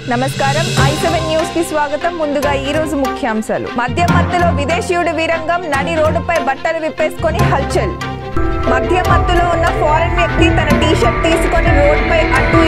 నమస్కారం i7 news కి స్వాగతం. ముందుగా ఈ రోజు ముఖ్యాంశాలు. మద్యం మత్తులో విదేశీయుడి వీరంగం, నడి రోడ్డుపై బట్టలు విప్పేసుకొని హల్చల్. మద్యం మత్తులో ఉన్న ఫారెన్ వ్యక్తి తన టీ-షర్ట్ తీసుకొని రోడ్డుపై అటు